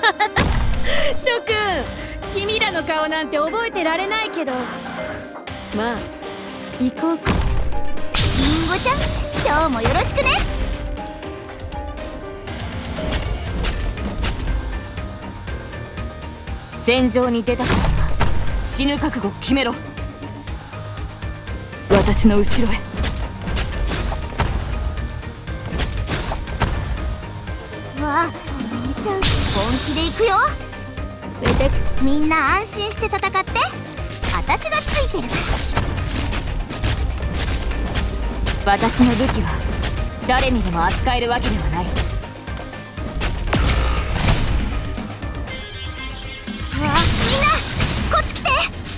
諸君、君らの顔なんて覚えてられないけど、まあ行こうか。 りんごちゃん、今日もよろしくね。 戦場に出たから死ぬ覚悟決めろ。私の後ろへ。 わあ、りんちゃん本気で行くよ。みんな安心して戦って、私がついてる。 私の武器は誰にでも扱えるわけではない。 みんなこっち来て。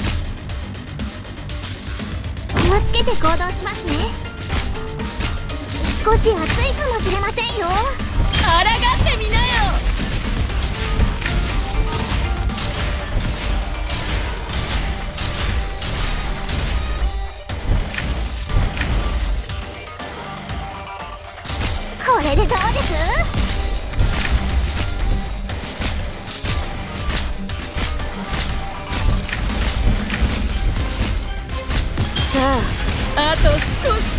気をつけて行動しますね。少し暑いかもしれませんよ。 抗ってみなよ。 これでどうです？ さあ、あと少し。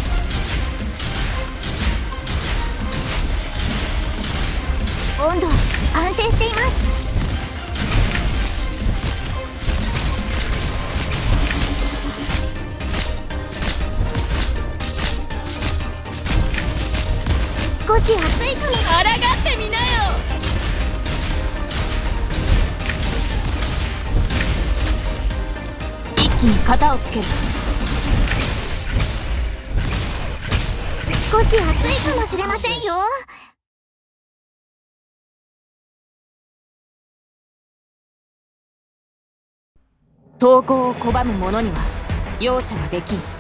温度安定しています。少し暑いかも。 抗ってみなよ。一気に型をつける。 少し暑いかもしれませんよ。 投降を拒む者には容赦はできん。